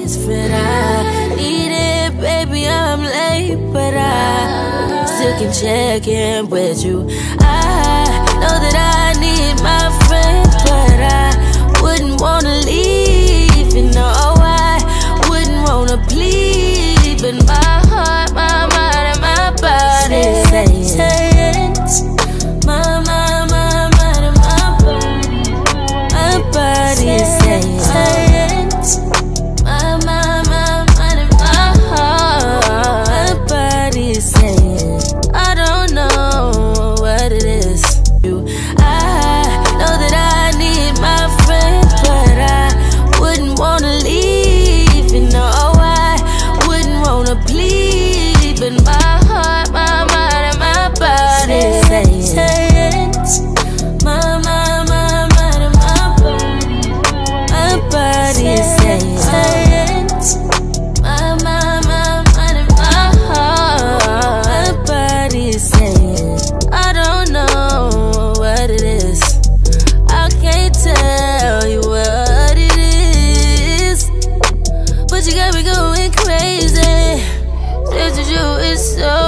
this fit. I need it, baby, I'm late, but I still can check in with you. I know that I need my friend, but I wouldn't wanna leave. You know, I wouldn't wanna bleed, but my heart, my mind, and my body saying, my mind, and my body is saying, my mind, and my heart, my body is saying, I don't know what it is. I know that I need my friend, but I wouldn't wanna leave. You know, I wouldn't wanna bleed, but my heart, my mind, and my body saying, my mind, and my body is saying, my mind, and my heart, my body is saying, I don't know what it is. I can't tell you what it is, but you got me going crazy. Just you is so